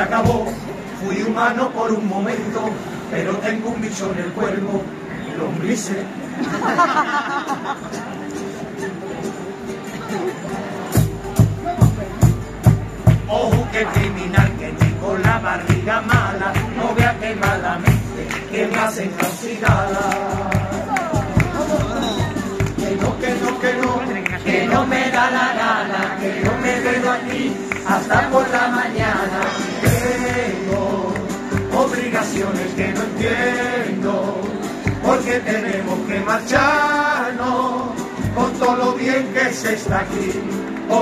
acabó. Fui humano por un momento, pero tengo un bicho en el cuerpo, lombrices. Ojo que criminal, que tengo la barriga mala, no vea que malamente, que me hacen castigada. Que no me da la gana, que yo me quedo aquí hasta por la mañana. Tengo obligaciones que no entiendo, porque tenemos que marcharnos con todo lo bien que se está aquí.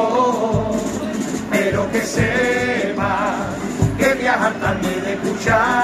Oh, pero que sepa que voy a hartarme de escuchar